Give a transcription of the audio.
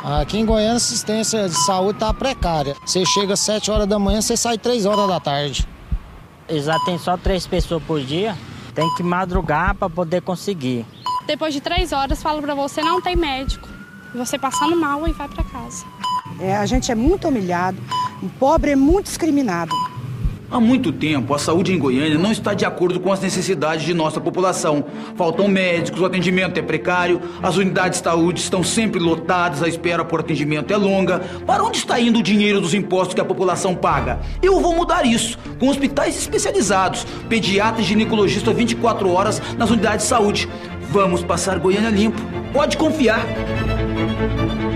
Aqui em Goiânia a assistência de saúde tá precária. Você chega às 7 horas da manhã, você sai 3 horas da tarde. Eles atendem só 3 pessoas por dia, tem que madrugar para poder conseguir. Depois de 3 horas, falo para você, não tem médico. Você passando mal e vai para casa. A gente é muito humilhado, o pobre é muito discriminado. Há muito tempo, a saúde em Goiânia não está de acordo com as necessidades de nossa população. Faltam médicos, o atendimento é precário, as unidades de saúde estão sempre lotadas, a espera por atendimento é longa. Para onde está indo o dinheiro dos impostos que a população paga? Eu vou mudar isso, com hospitais especializados, pediatra e ginecologista 24 horas nas unidades de saúde. Vamos passar Goiânia limpo. Pode confiar.